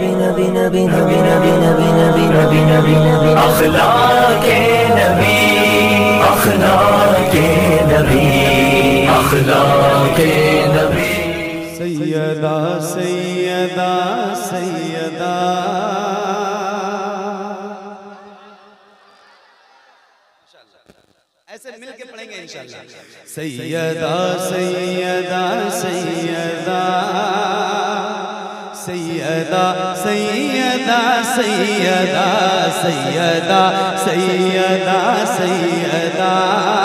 अखलाके नबी, अखलाके नबी, अखलाके नबी। सैयदा सैयदा सैयदा ऐसे मिल के पढ़ेंगे इंशाअल्लाह। सैयदा सैयदा सैयदा सैयदा सैयदा सैयदा सैयदा सैयदा सैयदा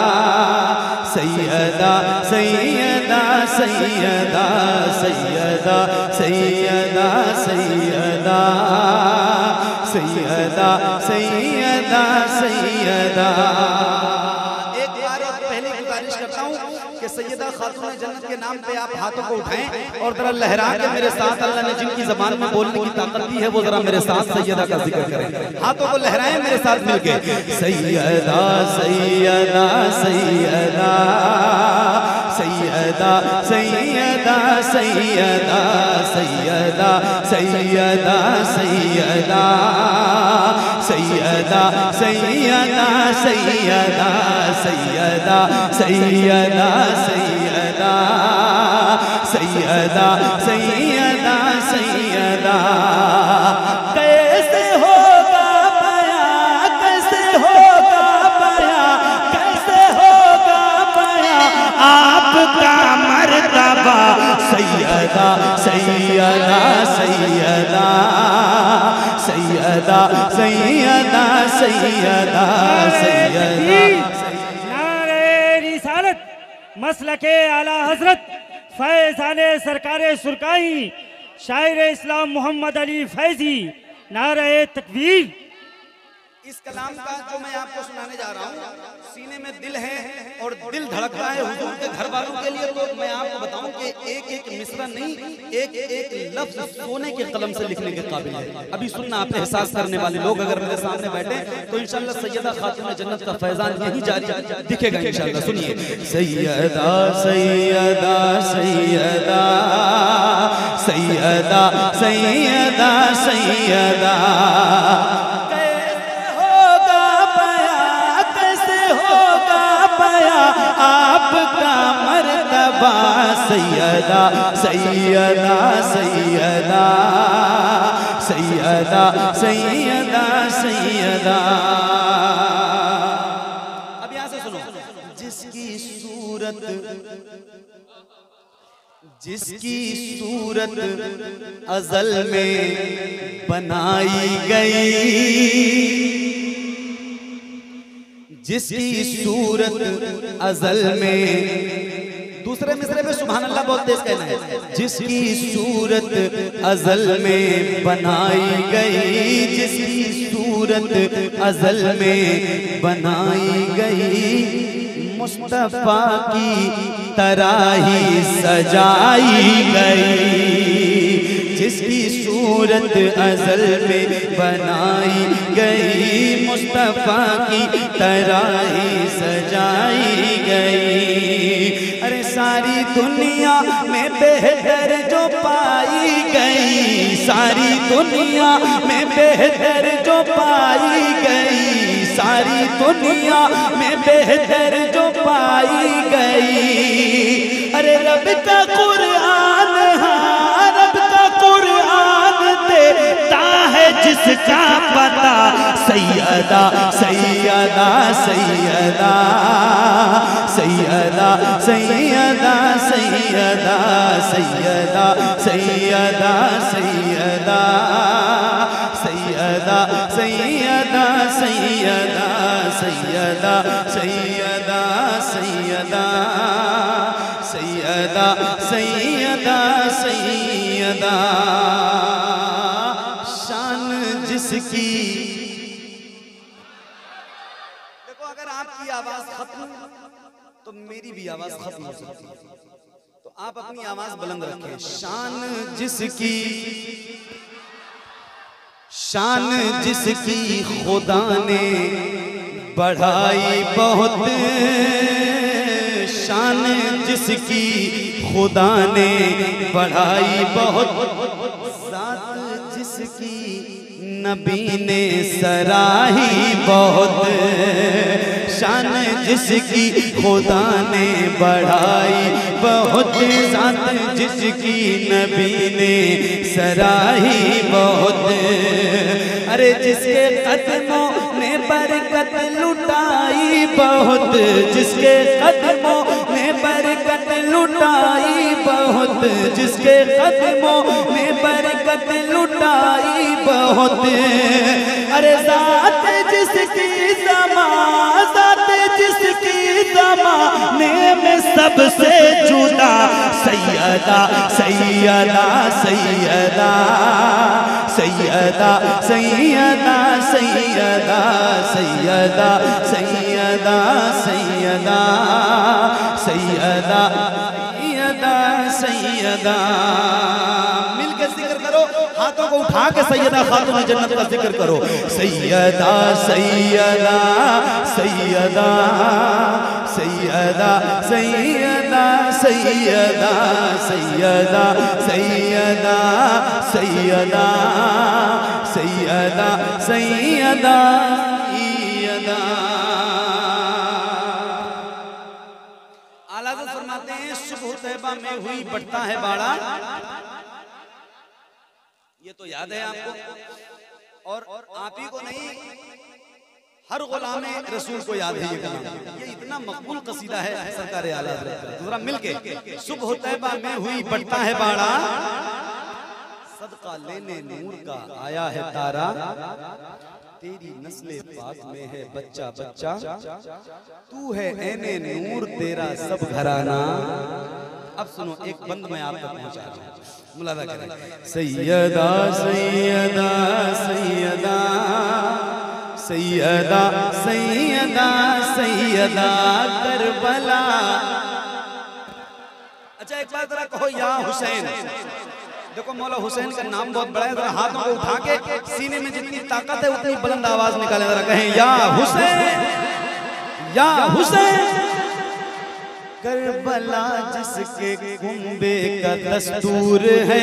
सैयदा सैयदा सैयदा सैयदा सैयदा सैयदा सैयदा सैयदा सैयदा। एक बार और पहले गुजारिश करता हूँ कि सैयदा खातून जन्नत के नाम पे आप हाथों को उठाएं और जरा लहरा के मेरे साथ, अल्लाह ने जिनकी ज़बान में बोलने की ताकत दी है वो जरा मेरे साथ सैयदा का जिक्र करें। हाथों को लहराएं मेरे साथ मिलके। सैयदा सैयदा सैयदा सैयदा सैयदा सैयदा सैयदा सैयदा सैयदा सैयदा सैयदा सैयदा सैयदा सैयदा सैयदा सैयदा सैयदा सैयदा। कैसे होगा बयां, कैसे होगा बयां, कैसे होगा बयां आपका मर्तबा। सैयदा सैयदा सैयदा सैयदा सैयदा सैयदा सैयदा। नारे रिसालत मसलके आला हजरत फैज़ाने सरकारे सुरकाई शायर इस्लाम मोहम्मद अली फैजी। नारे तकबीर। इस कलाम का जो मैं आपको सुनाने जा रहा हूँ, सीने में दिल है और दिल धड़कता है हुजूर के घर वालों के लिए। तो मैं आपको बताऊं कि एक एक मिसरा नहीं, एक एक लफ्ज सोने के कलम से लिखने के काबिल है। अभी सुनना, आप एहसास करने वाले लोग अगर मेरे सामने बैठे तो इंशाअल्लाह सैयदा खातून जन्नत का फैजान यही जारी दिखेगा इंशाअल्लाह। सुनिए। सैयदा सैयदा सैयदा सैयदा सैयदा सैयदा। आपका मर्तबा। सैयदा सैयदा सैयदा सैयदा सैयदा सैयदा। अब यहां से सुनो। जिसकी सूरत अज़ल में बनाई गई, जिसकी सूरत अज़ल में, दूसरे मिसरे में सुभान अल्लाह बहुत तेज कहना है। जिसकी सूरत अज़ल में बनाई गई, जिसकी सूरत अज़ल में बनाई गई, मुस्तफ़ा की तरह ही सजाई गई। जिसकी सूरत अज़ल में बनाई गई, मुस्तफ़ा की तरह ही सजाई गई। अरे सारी दुनिया में बेहतर जो पाई गई, सारी दुनिया में बेहतर जो पाई गई, सारी दुनिया में बेहतर जो पाई गई। अरे रब का कुरान, हाँ रब का कुरान देता है जिसका पता। सैयदा सैयदा सैयदा सैयदा सैयदा सैयदा सैयदा सैयदा सैयदा सैयदा सैयदा सैयदा सैयदा सैयदा सैयदा सैयदा सैयदा सैयदा। शान जिसकी, देखो अगर आपकी आवाज खत्म तो मेरी भी आवाज खत्म हो सकती है, तो आप अपनी आवाज बुलंद रखें। शान जिसकी, शान जिसकी खुदा ने बढ़ाई बहुत, शान जिसकी खुदा ने बढ़ाई बहुत, ज़ात जिसकी नबी ने सराही बहुत, शान जिसकी खुदा ने बढ़ाई बहुत, ज़ात जिसकी नबी ने सराही बहुत। अरे जिसके कदमों ने बरकत लुटाई बहुत, जिसके कदमों ने बरकत लुटाई बहुत, जिसके कदमों ने बरकत लुटाई बहुत। अरे ज़ात जिसकी ज़ात जिसकी ज़माने में सबसे जुदा, सैयदा सैयदा सैयदा सैयदा सैयदा सैयदा सैयदा सैयदा सैयदा सैयदा सैयदा सैयदा। मिलके जिक्र करो, हाथों को उठा के सैयदा खातून जन्नत का जिक्र करो। सैयदा सैयदा सैयदा सैयदा सैयदा सैयदा सैयदा सैयदा सैयदा सैयदा सैयदा सैयदा। आला हज़रत फरमाते हैं सुबह तैयबा में हुई बढ़ता है बाड़ा। ये तो याद है आपको, और आप ही को नहीं, हर गुलाम रसूल को याद है ये कलाम। ये इतना मकबूल कसीदा है सरकार आला हज़रत। जरा मिलके सुबह तैयबा में हुई बढ़ता है बाड़ा, सदका लेने नूर का आया है तारा, तेरी नस्ले पाक में है बच्चा बच्चा, तू है ऐने नूर तेरा सब घराना। अब सुनो, एक बंद मैं आप तक पहुंचा रहा हूं, मुलादा करें। सैयदा सैयदा सैयदा सैयदा सैयदा सैयदा करबला। अच्छा एक बात जरा कहो, या हुसैन। देखो मौला हुसैन का नाम बहुत बड़ा है, जरा हाथों को उठा के सीने में जितनी ताकत है उतनी बुलंद आवाज निकालें, जरा कहें या हुसैन या हुसैन। करबला जिसके कुंबे का दस्तूर है,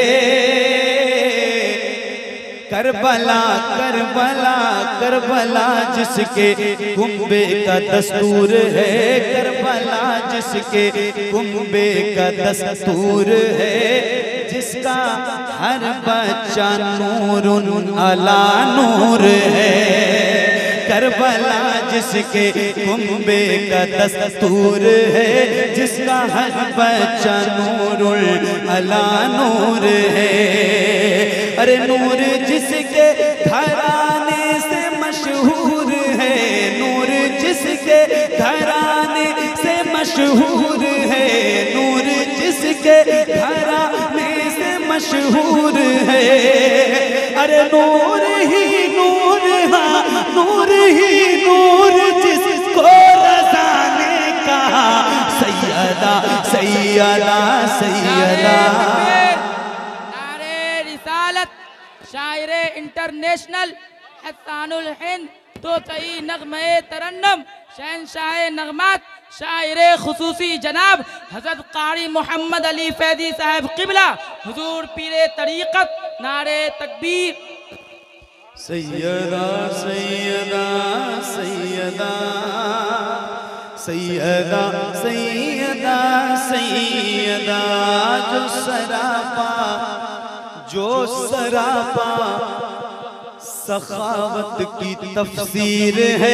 करबला करबला करबला जिसके कुंबे का दस्तूर है, करबला जिसके कुंबे का दस्तूर है, जिसका हर बच्चा नूरुन अला नूर है। करबला जिसके कुंबे का दस्तूर है, जिसका हर बच्चा नूरुल अला नूर है। अरे नूर जिसके घराने से मशहूर है, नूर जिसके घराने से मशहूर है, नूर जिसके घराने से मशहूर है। अरे नूर ही नूर, हाँ नूर ही नूर, जिसको रज़ा ने कहा सैयदा सैयदा सैयदा। नारे रिसालत, शायरे इंटरनेशनल हसानुल हिंद, तो कई नगमे तरन्नम, शहंशाह नगमात, शायरे खुसूसी जनाब हज़रत कारी मोहम्मद अली फैज़ी साहब क़िबला, हुजूर पीरे तरीक़त, नारे तकबीर। सैयदा सैयदा सैयदा सैयदा सैयदा सैयदा। जो सरापा सखावत की तफसीर है,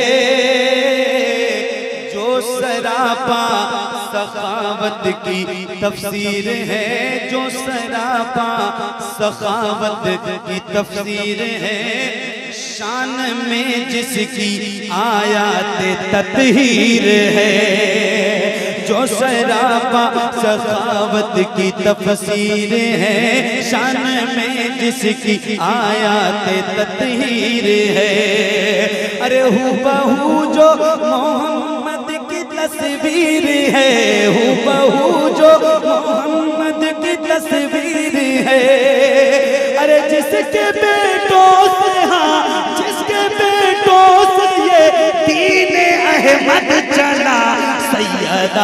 जो सरापा सखावत की तफसीर है, जो सरापा सखावत की तफसीर है, शान में जिसकी आयात तत्हीर है, जो सरापा सखावत की तफसीर है, शान में जिसकी आयात तत्हीर है। अरे हूबहू जो मोहम्मद की तस्वीर है, हूबहू जो मोहम्मद की तस्वीर है। अरे जिसके बेटों से, हाँ जिसके बेटों से ये दीन अहमद चला, सैयदा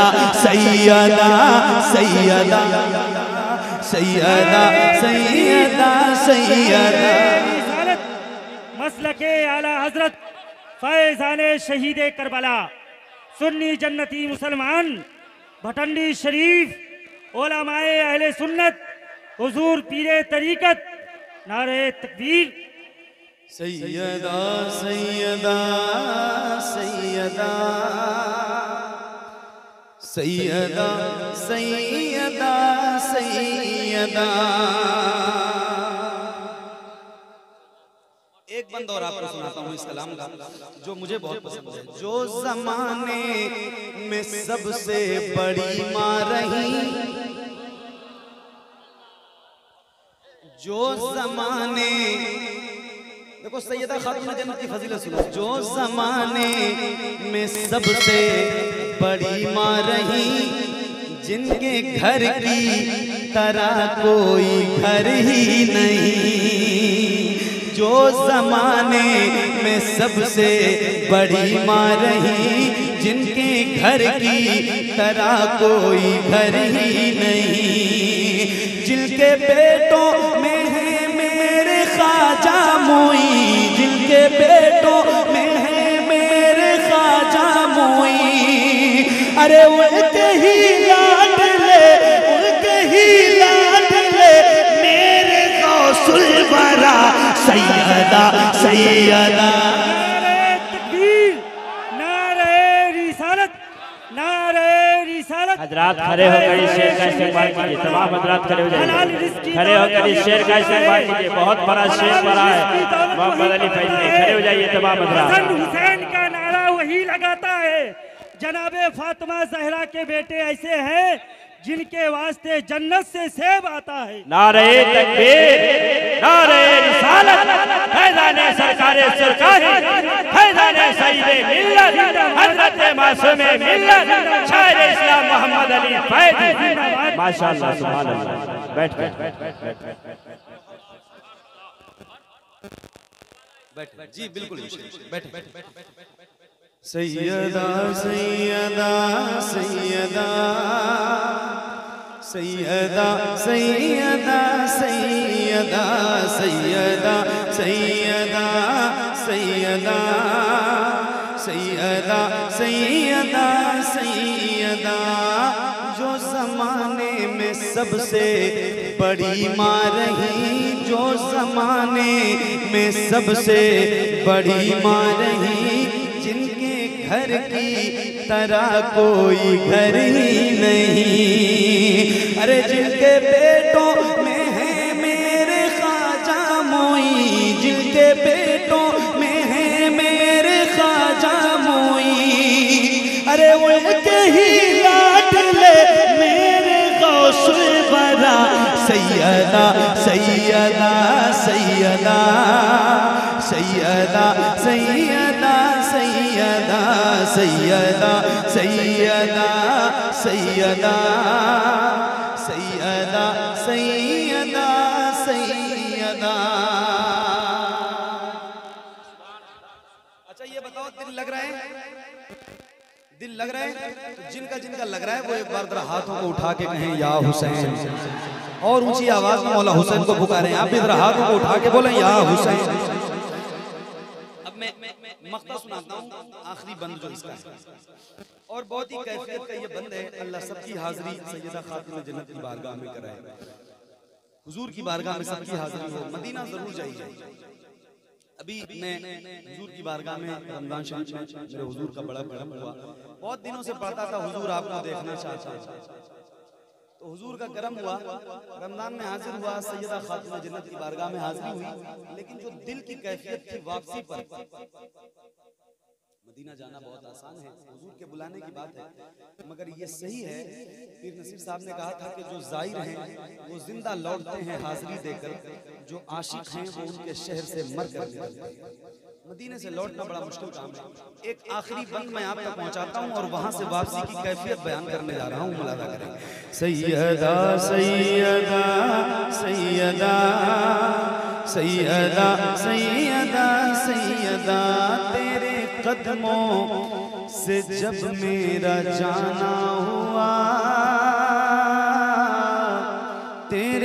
सैयदा सैयदा सैयदा सैयदा सैयदा रिसालत मसलके आला हजरत फैजाने शहीद करबला सुन्नी जन्नती मुसलमान भटंडी शरीफ उलमाए अहले सुन्नत हुजूर पीरे तरीकत नारे तकबीर। सैयदा सैयदा सैयदा सैयदा सैयदा सैयदा। एक बंद और आपको सुनाता हूँ इस कलाम का जो मुझे बहुत पसंद है। जो जमाने में सबसे बड़ी माँ रही, जो जमाने, देखो सैयदा खातून जन्नत की फजीलत सुनो। जो जमाने में सबसे बड़ी माँ रही, जिनके घर की तरह कोई घर ही नहीं। जो जमाने में सबसे बड़ी माँ रही, जिनके घर की तरह कोई घर ही नहीं। जिनके पेटों में है मेरे ख्वाजा मोई, जिनके पेटों में है मेरे ख्वाजा मोई। अरे उनके ही लाडले, उनके ही लाडले मेरे गौसुल बरा सैयदा सैयदा। नारे तकबीर, नारे रिसालत, नारे रिसालत। हजरात खड़े होकर इस शेर का इस्तेमाल कीजिए, तमाम हजरात खड़े हो जाइए, खड़े होकर इस शेर का इस्तेमाल कीजिए। बहुत बड़ा शेर पड़ा है मोहम्मद अली फैज़ी ने, खड़े हो जाइए तमाम हजरात। हसन हुसैन का नारा वही लगाता है। जनाबे फातिमा ज़हरा के बेटे ऐसे हैं जिनके वास्ते जन्नत से सेब आता है। नारे तकबीर, नारे रिसालत, फैज़ाने सरकारे सुरकाही, फैज़ाने सईदे मिल्लत, हज़रत मासूमे मिल्लत, शायर इस्लाम मोहम्मद अली फैज़ी। माशाअल्लाह, सुभान अल्लाह। बैठ बैठ बैठ बैठ बैठ बैठ जी बिल्कुल बैठ बैठ। सैयदा सैयदा सैयदा सैयदा सैयदा सैयदा सैयदा सैयदा सैयदा सैयदा सैयदा सैयदा। जो जमाने में सबसे बड़ी माँ रही, जो जमाने में सबसे बड़ी माँ रही, जिनके घर की तरह कोई घर ही नहीं। अरे जिनके पेटों में है मेरे ख्वाजा मोई, जिनके पेटों में है मेरे ख्वाजा मोई। अरे उनके ही लाडले मेरे गौसुल बरा सैयदा सैयदा सैयदा सैयदा सैयदा सैयदा सैयदा सैयदा सैयदा सैयदा सैयदा सैयदा। अच्छा ये बताओ, दिल लग रहा है? दिल लग रहा है? जिनका जिनका लग रहा है वो एक बार जरा हाथों को उठा के कहें या हुसैन, और ऊंची आवाज में मौला हुसैन को पुकारें। आप भी जरा हाथों को उठा के बोलें या हुसैन। अब मैं मक्ता सुनाता हूँ, आखिरी बंद जो इसका है, और बहुत ही कैफियत का ये बंद है। अल्लाह सबकी हाजिरी सैयदा खातून जन्नत की बारगाह में कराए, हुजूर की बारगाह में सबकी हाजिरी हो। मदीना जरूर जाइए। अभी मैं हुजूर की बारगाह में रमजान शरीफ में मेरे हुजूर का बड़ा करम हुआ। बहुत दिनों से पढ़ता था हुजूर आपको देखना चाहता है, तो हुजूर का करम हुआ, रमजान में हाजिर हुआ, सैयदा खातून जन्नत की बारगाह में हाजिरी हुई। लेकिन जो दिल की कैफियत थी वापसी पर, मदीना जाना बहुत आसान है, हुजूर के बुलाने की बात है, मगर ये सही है पीर नसीर साहब ने कहा था कि जो जाहिर हैं वो जिंदा लौटते हैं हाजिरी देकर, जो आशिक हैं वो उनके शहर से मर कर निकलते हैं। मदीने से लौटना बड़ा मुश्किल काम है। एक आखिरी बंद मैं आप तक पहुंचाता हूं और वहां से वापसी की कैफियत बयान करने जा रहा हूं। मुलादा करें। सैयदा सैयदा सैयदा सैयदा सैयदा सैयदा। तेरे कदमों से जब मेरा जाना हुआ, तेरे